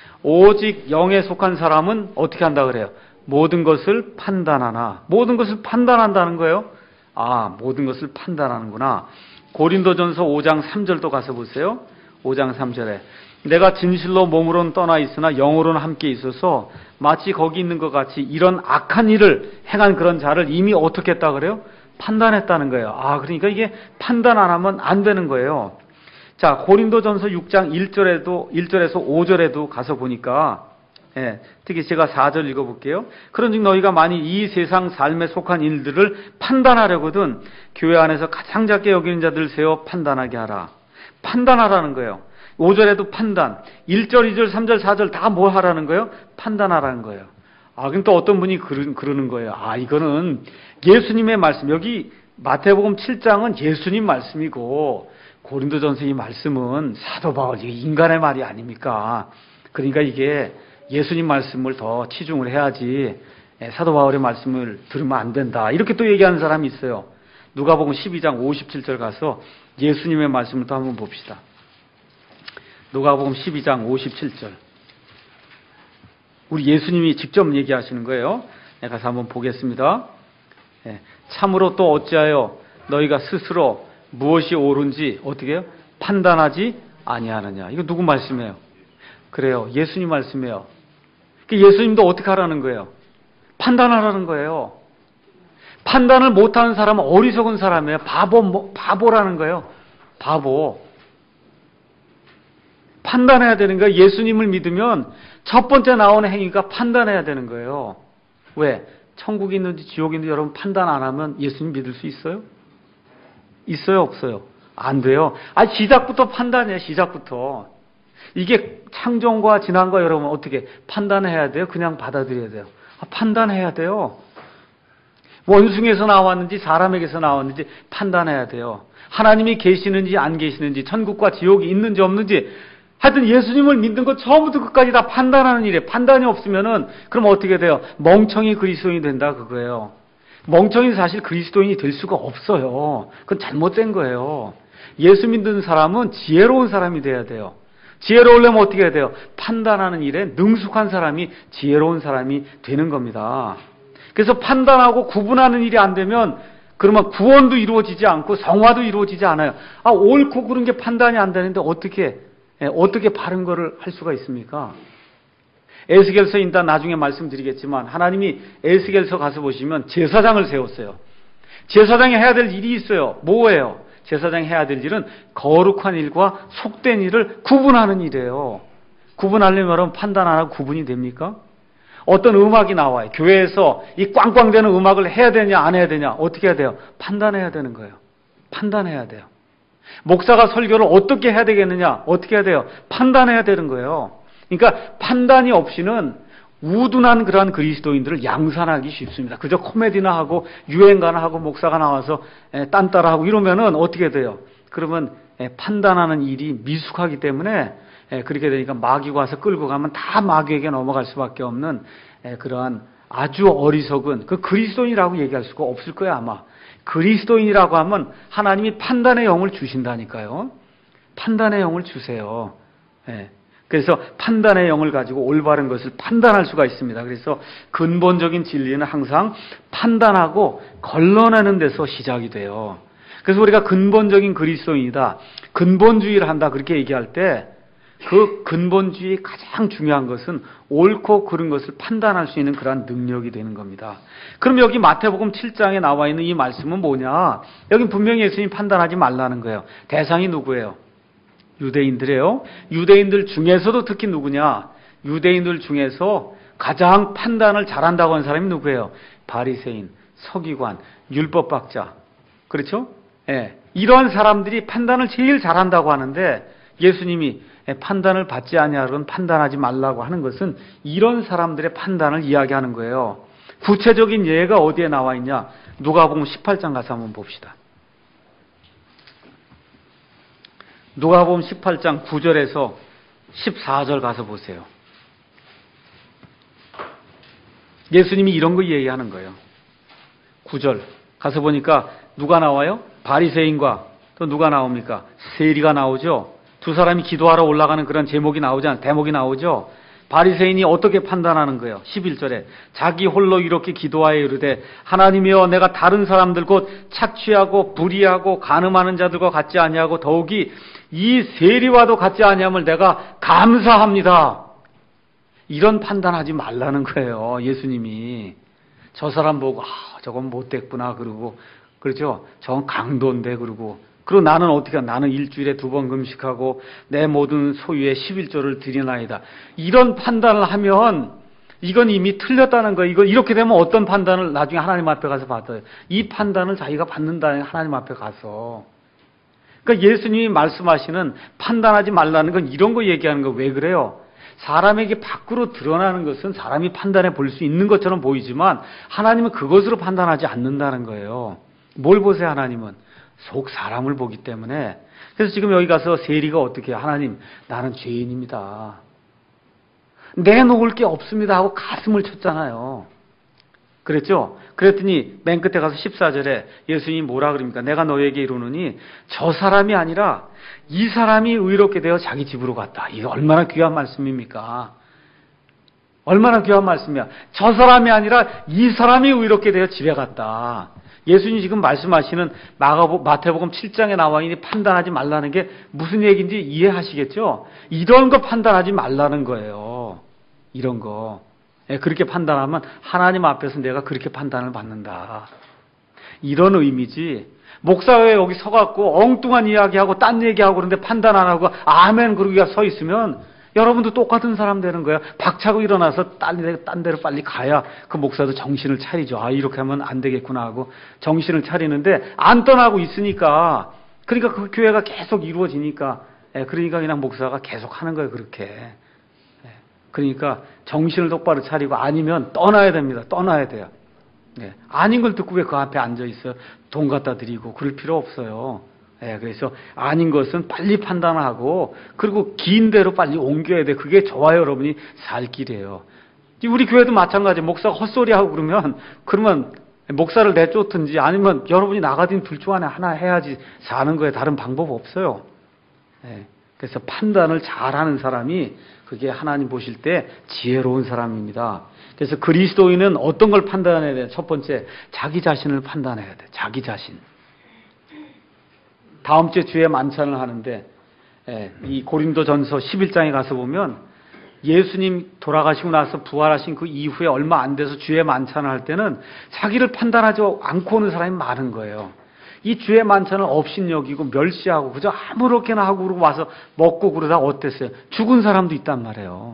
오직 영에 속한 사람은 어떻게 한다 그래요? 모든 것을 판단하나. 모든 것을 판단한다는 거예요? 아, 모든 것을 판단하는구나. 고린도전서 오 장 삼 절도 가서 보세요. 오 장 삼 절에 내가 진실로 몸으로는 떠나 있으나 영으로는 함께 있어서 마치 거기 있는 것 같이 이런 악한 일을 행한 그런 자를 이미 어떻게 했다 그래요? 판단했다는 거예요. 아, 그러니까 이게 판단 안 하면 안 되는 거예요. 자, 고린도전서 육 장 일 절에도, 일 절에서 오 절에도 가서 보니까, 예, 특히 제가 사 절 읽어볼게요. 그런즉 너희가 만일 이 세상 삶에 속한 일들을 판단하려거든 교회 안에서 가장 작게 여기는 자들 세워 판단하게 하라. 판단하라는 거예요. 오 절에도 판단, 일 절, 이 절, 삼 절, 사 절 다 뭐 하라는 거예요? 판단하라는 거예요. 아, 그럼 또 어떤 분이 그러, 그러는 거예요. 아, 이거는 예수님의 말씀. 여기 마태복음 칠 장은 예수님 말씀이고 고린도전서 이 말씀은 사도 바울, 인간의 말이 아닙니까? 그러니까 이게 예수님 말씀을 더 치중을 해야지 사도 바울의 말씀을 들으면 안 된다. 이렇게 또 얘기하는 사람이 있어요. 누가복음 십이 장 오십칠 절 가서 예수님의 말씀을 또 한번 봅시다. 누가복음 십이 장 오십칠 절. 우리 예수님이 직접 얘기하시는 거예요. 가서 한번 보겠습니다. 참으로 또 어찌하여 너희가 스스로 무엇이 옳은지 어떻게 해요? 판단하지 아니하느냐. 이거 누구 말씀이에요? 그래요. 예수님 말씀이에요. 예수님도 어떻게 하라는 거예요? 판단하라는 거예요. 판단을 못하는 사람은 어리석은 사람이에요. 바보, 바보라는 거예요. 바보. 판단해야 되는 거예요. 예수님을 믿으면 첫 번째 나오는 행위가 판단해야 되는 거예요. 왜? 천국이 있는지 지옥이 있는지 여러분 판단 안 하면 예수님 믿을 수 있어요? 있어요? 없어요? 안 돼요. 아, 시작부터 판단해요. 시작부터. 이게 창정과 진한과 여러분 어떻게 판단해야 돼요? 그냥 받아들여야 돼요? 아, 판단해야 돼요. 원숭이에서 나왔는지 사람에게서 나왔는지 판단해야 돼요. 하나님이 계시는지 안 계시는지, 천국과 지옥이 있는지 없는지, 하여튼 예수님을 믿는 것 처음부터 끝까지 다 판단하는 일이에요. 판단이 없으면은 그럼 어떻게 돼요? 멍청이 그리스도인이 된다 그거예요. 멍청이는 사실 그리스도인이 될 수가 없어요. 그건 잘못된 거예요. 예수 믿는 사람은 지혜로운 사람이 돼야 돼요. 지혜로우려면 어떻게 해야 돼요? 판단하는 일에 능숙한 사람이 지혜로운 사람이 되는 겁니다. 그래서 판단하고 구분하는 일이 안 되면 그러면 구원도 이루어지지 않고 성화도 이루어지지 않아요. 아, 옳고 그른 게 판단이 안 되는데 어떻게 예, 어떻게 바른 거를 할 수가 있습니까? 에스겔서 일단 나중에 말씀드리겠지만 하나님이 에스겔서 가서 보시면 제사장을 세웠어요. 제사장이 해야 될 일이 있어요. 뭐예요? 제사장이 해야 될 일은 거룩한 일과 속된 일을 구분하는 일이에요. 구분하려면 판단 안 하고 구분이 됩니까? 어떤 음악이 나와요. 교회에서 이 꽝꽝대는 음악을 해야 되냐 안 해야 되냐 어떻게 해야 돼요? 판단해야 되는 거예요. 판단해야 돼요. 목사가 설교를 어떻게 해야 되겠느냐 어떻게 해야 돼요? 판단해야 되는 거예요. 그러니까 판단이 없이는 우둔한 그러한 그리스도인들을 양산하기 쉽습니다. 그저 코미디나 하고 유행가나 하고 목사가 나와서 딴 따라하고 이러면은 어떻게 돼요? 그러면 판단하는 일이 미숙하기 때문에 그렇게 되니까 마귀가 와서 끌고 가면 다 마귀에게 넘어갈 수밖에 없는 그러한 아주 어리석은 그 그리스도인이라고 얘기할 수가 없을 거예요 아마. 그리스도인이라고 하면 하나님이 판단의 영을 주신다니까요. 판단의 영을 주세요. 그래서 판단의 영을 가지고 올바른 것을 판단할 수가 있습니다. 그래서 근본적인 진리는 항상 판단하고 걸러내는 데서 시작이 돼요. 그래서 우리가 근본적인 그리스도인이다, 근본주의를 한다 그렇게 얘기할 때 그 근본주의의 가장 중요한 것은 옳고 그른 것을 판단할 수 있는 그러한 능력이 되는 겁니다. 그럼 여기 마태복음 칠 장에 나와 있는 이 말씀은 뭐냐? 여기 분명히 예수님이 판단하지 말라는 거예요. 대상이 누구예요? 유대인들이에요. 유대인들 중에서도 특히 누구냐? 유대인들 중에서 가장 판단을 잘한다고 하는 사람이 누구예요? 바리새인, 서기관, 율법학자. 그렇죠? 예. 이러한 사람들이 판단을 제일 잘한다고 하는데 예수님이 판단을 받지 아니하거든 판단하지 말라고 하는 것은 이런 사람들의 판단을 이야기하는 거예요. 구체적인 예가 어디에 나와 있냐? 누가복음 십팔 장 가서 한번 봅시다. 누가복음 십팔 장 구 절에서 십사 절 가서 보세요. 예수님이 이런 거 얘기하는 거예요. 구 절 가서 보니까 누가 나와요? 바리새인과 또 누가 나옵니까? 세리가 나오죠. 두 사람이 기도하러 올라가는 그런 제목이 나오잖아요. 대목이 나오죠. 바리새인이 어떻게 판단하는 거예요? 십일 절에 자기 홀로 이렇게 기도하여 이르되 하나님이여 내가 다른 사람들 곧 착취하고 불의하고 간음하는 자들과 같지 아니하고 더욱이 이 세리와도 같지 아니함을 내가 감사합니다. 이런 판단하지 말라는 거예요. 예수님이. 저 사람 보고 아 저건 못됐구나 그러고 그렇죠. 저건 강도인데 그러고 그리고 나는 어떻게 하냐? 나는 일주일에 두 번 금식하고 내 모든 소유의 십일조를 드리나이다. 이런 판단을 하면 이건 이미 틀렸다는 거예요. 이거 이렇게 되면 어떤 판단을 나중에 하나님 앞에 가서 받아요. 이 판단을 자기가 받는다는 하나님 앞에 가서. 그러니까 예수님이 말씀하시는 판단하지 말라는 건 이런 거 얘기하는 거 왜 그래요? 사람에게 밖으로 드러나는 것은 사람이 판단해 볼 수 있는 것처럼 보이지만 하나님은 그것으로 판단하지 않는다는 거예요. 뭘 보세요 하나님은? 속 사람을 보기 때문에. 그래서 지금 여기 가서 세리가 어떻게 해요? 하나님 나는 죄인입니다. 내놓을 게 없습니다 하고 가슴을 쳤잖아요. 그랬죠? 그랬더니 맨 끝에 가서 십사 절에 예수님이 뭐라 그럽니까? 내가 너에게 이르노니 저 사람이 아니라 이 사람이 의롭게 되어 자기 집으로 갔다. 이게 얼마나 귀한 말씀입니까? 얼마나 귀한 말씀이야. 저 사람이 아니라 이 사람이 의롭게 되어 집에 갔다. 예수님이 지금 말씀하시는 마가복, 마태복음 칠 장에 나와 있는 판단하지 말라는 게 무슨 얘기인지 이해하시겠죠? 이런 거 판단하지 말라는 거예요. 이런 거. 그렇게 판단하면 하나님 앞에서 내가 그렇게 판단을 받는다. 이런 의미지. 목사회 여기 서갖고 엉뚱한 이야기하고 딴 얘기하고 그런데 판단 안 하고 아멘 그러기가 서 있으면 여러분도 똑같은 사람 되는 거예요. 박차고 일어나서 딴, 데, 딴 데로 빨리 가야 그 목사도 정신을 차리죠. 아 이렇게 하면 안 되겠구나 하고 정신을 차리는데 안 떠나고 있으니까 그러니까 그 교회가 계속 이루어지니까 그러니까 그냥 목사가 계속 하는 거예요. 그렇게. 그러니까 정신을 똑바로 차리고 아니면 떠나야 됩니다. 떠나야 돼요. 네. 아닌 걸 듣고 왜 그 앞에 앉아 있어요? 돈 갖다 드리고 그럴 필요 없어요. 네, 그래서 아닌 것은 빨리 판단하고 그리고 긴 대로 빨리 옮겨야 돼. 그게 저와 여러분이 살 길이에요. 우리 교회도 마찬가지. 목사가 헛소리하고 그러면 그러면 목사를 내쫓든지 아니면 여러분이 나가든 둘 중 안에 하나 해야지 사는 거에 다른 방법 없어요. 네, 그래서 판단을 잘하는 사람이 그게 하나님 보실 때 지혜로운 사람입니다. 그래서 그리스도인은 어떤 걸 판단해야 돼요? 첫 번째, 자기 자신을 판단해야 돼. 자기 자신. 다음 주에 주의 만찬을 하는데 이 고린도전서 십일 장에 가서 보면 예수님 돌아가시고 나서 부활하신 그 이후에 얼마 안 돼서 주의 만찬을 할 때는 자기를 판단하지 않고 오는 사람이 많은 거예요. 이 주의 만찬을 업신여기고 멸시하고 그저 아무렇게나 하고 그러고 와서 먹고 그러다 어땠어요? 죽은 사람도 있단 말이에요.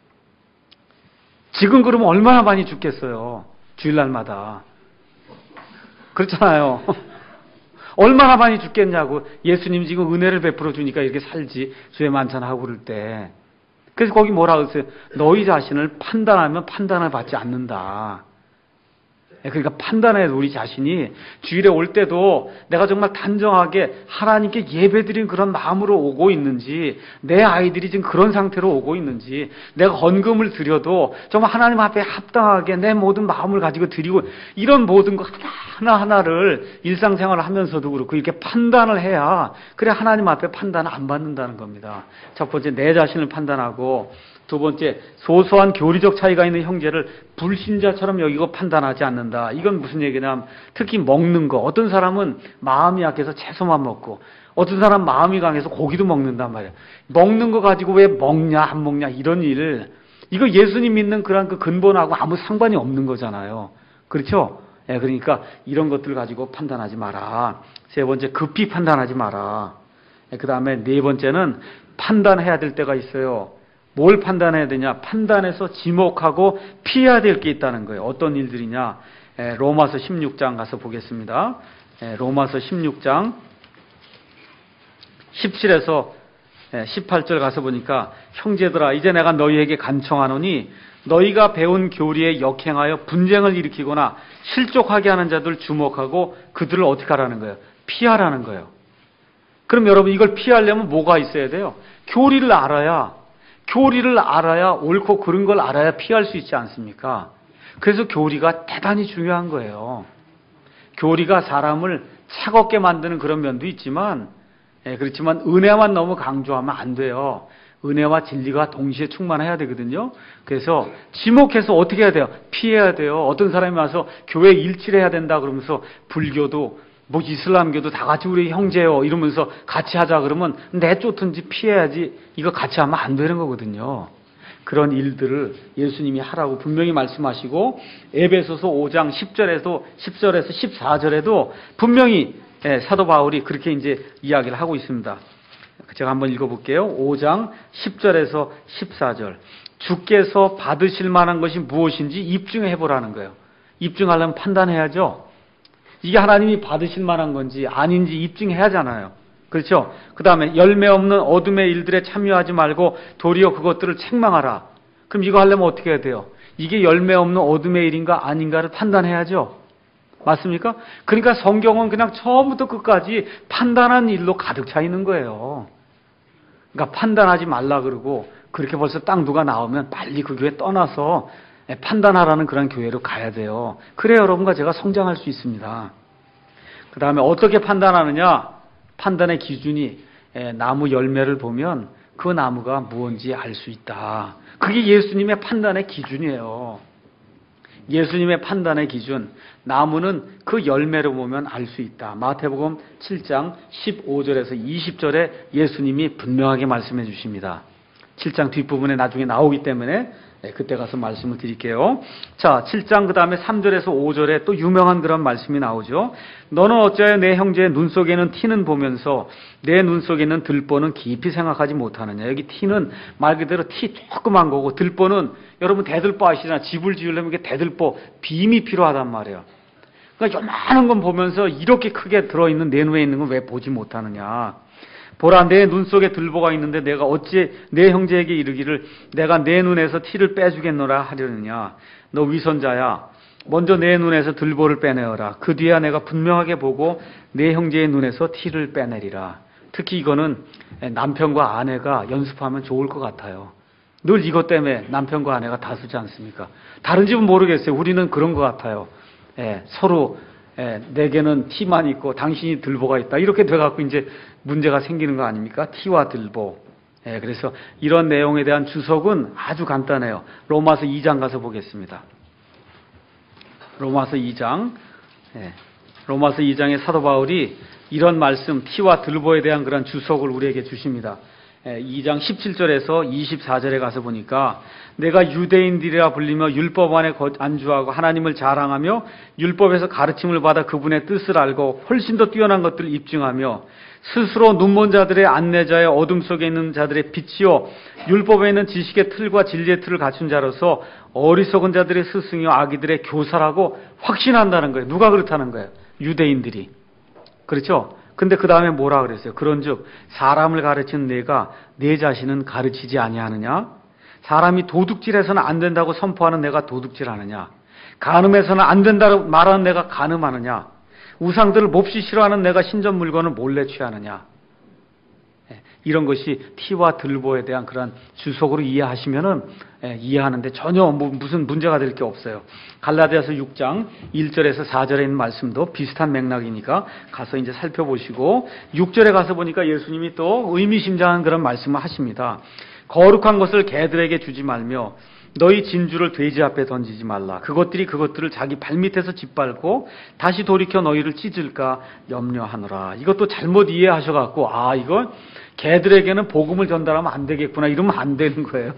지금 그러면 얼마나 많이 죽겠어요. 주일날마다. 그렇잖아요. 얼마나 많이 죽겠냐고. 예수님 지금 은혜를 베풀어 주니까 이렇게 살지. 주의 만찬하고 그럴 때. 그래서 거기 뭐라 그랬어요? 너희 자신을 판단하면 판단을 받지 않는다. 그러니까 판단해 우리 자신이 주일에 올 때도 내가 정말 단정하게 하나님께 예배드린 그런 마음으로 오고 있는지, 내 아이들이 지금 그런 상태로 오고 있는지, 내가 헌금을 드려도 정말 하나님 앞에 합당하게 내 모든 마음을 가지고 드리고, 이런 모든 것 하나하나를 일상생활을 하면서도 그렇고 이렇게 판단을 해야, 그래 하나님 앞에 판단을 안 받는다는 겁니다. 첫 번째 내 자신을 판단하고, 두 번째, 소소한 교리적 차이가 있는 형제를 불신자처럼 여기고 판단하지 않는다. 이건 무슨 얘기냐면 특히 먹는 거. 어떤 사람은 마음이 약해서 채소만 먹고 어떤 사람 마음이 강해서 고기도 먹는단 말이에요. 먹는 거 가지고 왜 먹냐 안 먹냐 이런 일. 이거 예수님 믿는 그런 그 근본하고 아무 상관이 없는 거잖아요. 그렇죠? 예, 그러니까 이런 것들 가지고 판단하지 마라. 세 번째, 급히 판단하지 마라. 예, 그 다음에 네 번째는 판단해야 될 때가 있어요. 뭘 판단해야 되냐? 판단해서 지목하고 피해야 될 게 있다는 거예요. 어떤 일들이냐? 에, 로마서 십육 장 가서 보겠습니다. 에, 로마서 십육 장 십칠에서 에, 십팔 절 가서 보니까 형제들아 이제 내가 너희에게 간청하노니 너희가 배운 교리에 역행하여 분쟁을 일으키거나 실족하게 하는 자들 주목하고 그들을 어떻게 하라는 거예요? 피하라는 거예요. 그럼 여러분 이걸 피하려면 뭐가 있어야 돼요? 교리를 알아야 교리를 알아야 옳고 그른 걸 알아야 피할 수 있지 않습니까? 그래서 교리가 대단히 중요한 거예요. 교리가 사람을 차갑게 만드는 그런 면도 있지만, 예, 그렇지만 은혜만 너무 강조하면 안 돼요. 은혜와 진리가 동시에 충만해야 되거든요. 그래서 지목해서 어떻게 해야 돼요? 피해야 돼요. 어떤 사람이 와서 교회 일치를 해야 된다 그러면서 불교도 뭐 이슬람교도 다 같이 우리 형제요 이러면서 같이 하자 그러면 내쫓든지 피해야지. 이거 같이 하면 안 되는 거거든요. 그런 일들을 예수님이 하라고 분명히 말씀하시고 에베소서 오 장 십 절에도 십 절에서 십사 절에도 분명히 사도 바울이 그렇게 이제 이야기를 하고 있습니다. 제가 한번 읽어볼게요. 오 장 십 절에서 십사 절. 주께서 받으실 만한 것이 무엇인지 입증해 보라는 거예요. 입증하려면 판단해야죠. 이게 하나님이 받으실 만한 건지 아닌지 입증해야 하잖아요. 그렇죠? 그 다음에 열매 없는 어둠의 일들에 참여하지 말고 도리어 그것들을 책망하라. 그럼 이거 하려면 어떻게 해야 돼요? 이게 열매 없는 어둠의 일인가 아닌가를 판단해야죠. 맞습니까? 그러니까 성경은 그냥 처음부터 끝까지 판단한 일로 가득 차 있는 거예요. 그러니까 판단하지 말라 그러고 그렇게 벌써 딱 누가 나오면 빨리 그 교회 떠나서 판단하라는 그런 교회로 가야 돼요. 그래야 여러분과 제가 성장할 수 있습니다. 그 다음에 어떻게 판단하느냐? 판단의 기준이 나무 열매를 보면 그 나무가 무엇인지 알 수 있다. 그게 예수님의 판단의 기준이에요. 예수님의 판단의 기준. 나무는 그 열매를 보면 알 수 있다. 마태복음 칠 장 십오 절에서 이십 절에 예수님이 분명하게 말씀해 주십니다. 칠 장 뒷부분에 나중에 나오기 때문에 네, 그때 가서 말씀을 드릴게요. 자, 칠 장 그 다음에 삼 절에서 오 절에 또 유명한 그런 말씀이 나오죠. 너는 어찌하여 내 형제의 눈 속에는 티는 보면서 내 눈 속에는 들보는 깊이 생각하지 못하느냐. 여기 티는 말 그대로 티 조그만 거고 들보는 여러분 대들보 아시잖아요. 집을 지으려면 이게 대들보 빔이 필요하단 말이에요. 그러니까 요만한 건 보면서 이렇게 크게 들어있는 내 눈에 있는 건 왜 보지 못하느냐. 보라 내 눈 속에 들보가 있는데 내가 어찌 내 형제에게 이르기를 내가 내 눈에서 티를 빼주겠노라 하려느냐. 너 위선자야 먼저 내 눈에서 들보를 빼내어라. 그 뒤에 내가 분명하게 보고 내 형제의 눈에서 티를 빼내리라. 특히 이거는 남편과 아내가 연습하면 좋을 것 같아요. 늘 이것 때문에 남편과 아내가 다투지 않습니까? 다른 집은 모르겠어요. 우리는 그런 것 같아요. 예, 서로 예, 내게는 티만 있고 당신이 들보가 있다. 이렇게 돼갖고 이제 문제가 생기는 거 아닙니까? 티와 들보. 예, 그래서 이런 내용에 대한 주석은 아주 간단해요. 로마서 이 장 가서 보겠습니다. 로마서 이 장. 예, 로마서 이 장에 사도 바울이 이런 말씀, 티와 들보에 대한 그런 주석을 우리에게 주십니다. 이 장 십칠 절에서 이십사 절에 가서 보니까 내가 유대인들이라 불리며 율법 안에 안주하고 하나님을 자랑하며 율법에서 가르침을 받아 그분의 뜻을 알고 훨씬 더 뛰어난 것들을 입증하며 스스로 눈먼 자들의 안내자의 어둠 속에 있는 자들의 빛이요 율법에 있는 지식의 틀과 진리의 틀을 갖춘 자로서 어리석은 자들의 스승이요 아기들의 교사라고 확신한다는 거예요. 누가 그렇다는 거예요? 유대인들이. 그렇죠? 근데 그 다음에 뭐라 그랬어요? 그런즉 사람을 가르치는 내가 내 자신은 가르치지 아니하느냐? 사람이 도둑질해서는 안 된다고 선포하는 내가 도둑질하느냐? 간음해서는 안 된다고 말하는 내가 간음하느냐? 우상들을 몹시 싫어하는 내가 신전 물건을 몰래 취하느냐? 이런 것이 티와 들보에 대한 그런 주석으로 이해하시면은 이해하는데 전혀 무슨 문제가 될 게 없어요. 갈라디아서 육 장 일 절에서 사 절에 있는 말씀도 비슷한 맥락이니까 가서 이제 살펴보시고 육 절에 가서 보니까 예수님이 또 의미심장한 그런 말씀을 하십니다. 거룩한 것을 개들에게 주지 말며 너희 진주를 돼지 앞에 던지지 말라. 그것들이 그것들을 자기 발밑에서 짓밟고 다시 돌이켜 너희를 찢을까 염려하노라. 이것도 잘못 이해하셔갖고 아 이거 개들에게는 복음을 전달하면 안 되겠구나 이러면 안 되는 거예요.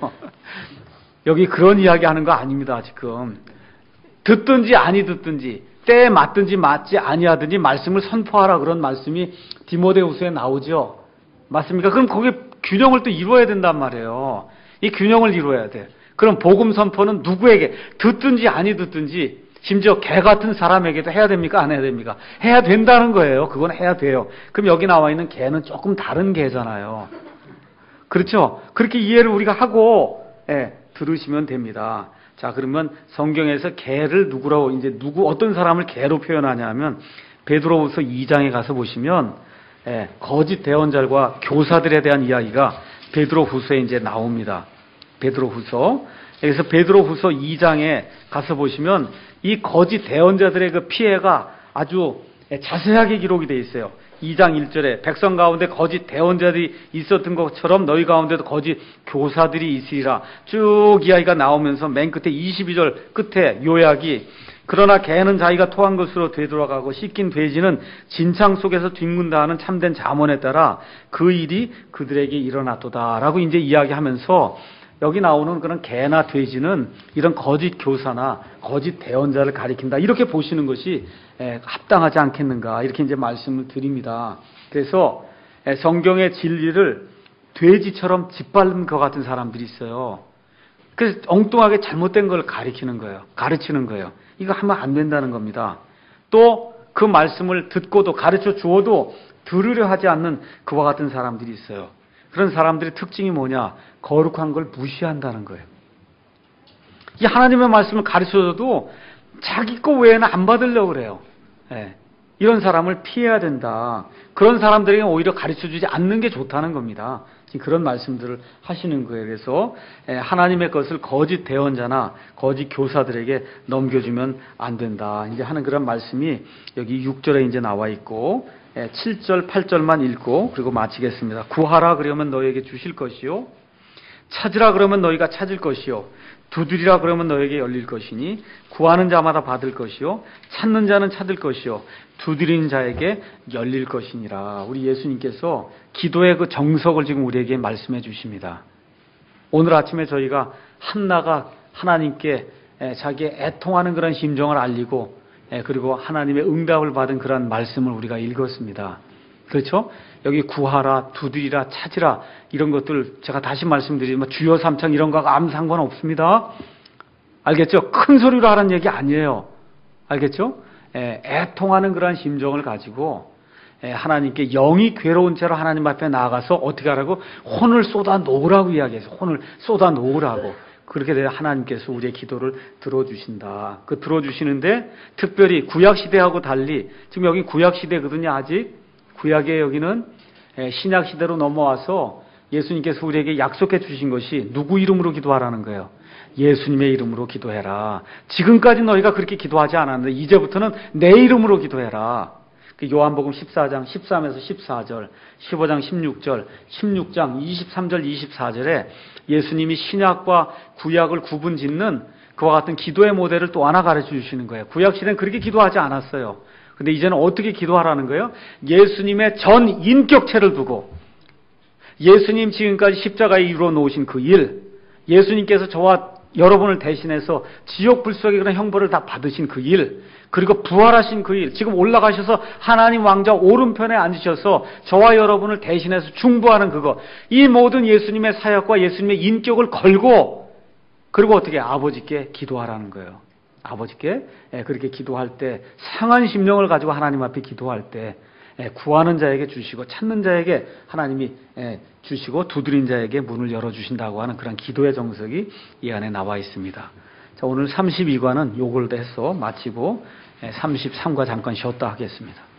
여기 그런 이야기 하는 거 아닙니다. 지금 듣든지 아니 듣든지 때에 맞든지 맞지 아니하든지 말씀을 선포하라 그런 말씀이 디모데후서에 나오죠. 맞습니까? 그럼 거기에 균형을 또 이루어야 된단 말이에요. 이 균형을 이루어야 돼. 그럼 복음 선포는 누구에게 듣든지 아니 듣든지 심지어 개 같은 사람에게도 해야 됩니까? 안 해야 됩니까? 해야 된다는 거예요. 그건 해야 돼요. 그럼 여기 나와 있는 개는 조금 다른 개잖아요. 그렇죠? 그렇게 이해를 우리가 하고 예, 들으시면 됩니다. 자, 그러면 성경에서 개를 누구라고 이제 누구 어떤 사람을 개로 표현하냐면 베드로후서 이 장에 가서 보시면 예, 거짓 대언자들과 교사들에 대한 이야기가 베드로후서에 이제 나옵니다. 베드로후서. 그래서 베드로후서 이 장에 가서 보시면 이 거짓 대언자들의 그 피해가 아주 자세하게 기록이 되어 있어요. 이 장 일 절에 백성 가운데 거짓 대언자들이 있었던 것처럼 너희 가운데도 거짓 교사들이 있으리라. 쭉 이야기가 나오면서 맨 끝에 이십이 절 끝에 요약이 그러나 개는 자기가 토한 것으로 되돌아가고 씻긴 돼지는 진창 속에서 뒹군다 하는 참된 잠언에 따라 그 일이 그들에게 일어났도다 라고 이제 이야기하면서 여기 나오는 그런 개나 돼지는 이런 거짓 교사나 거짓 대언자를 가리킨다. 이렇게 보시는 것이 합당하지 않겠는가. 이렇게 이제 말씀을 드립니다. 그래서 성경의 진리를 돼지처럼 짓밟는 것 같은 사람들이 있어요. 그래서 엉뚱하게 잘못된 걸 가리키는 거예요. 가르치는 거예요. 이거 하면 안 된다는 겁니다. 또 그 말씀을 듣고도 가르쳐 주어도 들으려 하지 않는 그와 같은 사람들이 있어요. 그런 사람들의 특징이 뭐냐? 거룩한 걸 무시한다는 거예요. 이 하나님의 말씀을 가르쳐줘도 자기 거 외에는 안 받으려고 그래요. 예. 이런 사람을 피해야 된다. 그런 사람들에게 오히려 가르쳐주지 않는 게 좋다는 겁니다. 지금 그런 말씀들을 하시는 거예요. 그래서 하나님의 것을 거짓 대언자나 거짓 교사들에게 넘겨주면 안 된다. 이제 하는 그런 말씀이 여기 육 절에 이제 나와 있고 칠 절, 팔 절만 읽고 그리고 마치겠습니다. 구하라 그러면 너에게 주실 것이요. 찾으라 그러면 너희가 찾을 것이요. 두드리라 그러면 너에게 열릴 것이니 구하는 자마다 받을 것이요. 찾는 자는 찾을 것이요. 두드리는 자에게 열릴 것이니라. 우리 예수님께서 기도의 그 정석을 지금 우리에게 말씀해 주십니다. 오늘 아침에 저희가 한나가 하나님께 자기의 애통하는 그런 심정을 알리고 그리고 하나님의 응답을 받은 그런 말씀을 우리가 읽었습니다. 그렇죠? 여기 구하라, 두드리라, 찾으라 이런 것들 제가 다시 말씀드리지만 주여 삼창 이런 거하고 아무 상관없습니다. 알겠죠? 큰 소리로 하라는 얘기 아니에요. 알겠죠? 에, 애통하는 그런 심정을 가지고 에, 하나님께 영이 괴로운 채로 하나님 앞에 나아가서 어떻게 하라고? 혼을 쏟아 놓으라고 이야기해서 혼을 쏟아 놓으라고. 그렇게 되면 하나님께서 우리의 기도를 들어주신다. 그 들어주시는데 특별히 구약시대하고 달리 지금 여기 구약시대거든요. 아직 구약의 여기는 신약시대로 넘어와서 예수님께서 우리에게 약속해 주신 것이 누구 이름으로 기도하라는 거예요. 예수님의 이름으로 기도해라. 지금까지 너희가 그렇게 기도하지 않았는데 이제부터는 내 이름으로 기도해라. 요한복음 십사 장 십삼에서 십사 절, 십오 장 십육 절, 십육 장 이십삼 절 이십사 절에 예수님이 신약과 구약을 구분 짓는 그와 같은 기도의 모델을 또 하나 가르쳐 주시는 거예요. 구약시대는 그렇게 기도하지 않았어요. 근데 이제는 어떻게 기도하라는 거예요? 예수님의 전 인격체를 두고 예수님 지금까지 십자가에 이루어 놓으신 그 일, 예수님께서 저와 여러분을 대신해서 지옥 불속의 그런 형벌을 다 받으신 그 일, 그리고 부활하신 그 일, 지금 올라가셔서 하나님 왕자 오른편에 앉으셔서 저와 여러분을 대신해서 중보하는 그거, 이 모든 예수님의 사역과 예수님의 인격을 걸고, 그리고 어떻게 아버지께 기도하라는 거예요. 아버지께 그렇게 기도할 때, 상한 심령을 가지고 하나님 앞에 기도할 때 구하는 자에게 주시고 찾는 자에게 하나님이 주시고 두드린 자에게 문을 열어주신다고 하는 그런 기도의 정석이 이 안에 나와 있습니다. 자, 오늘 삼십이 과는 요걸 해서 마치고 삼십삼 과 잠깐 쉬었다 하겠습니다.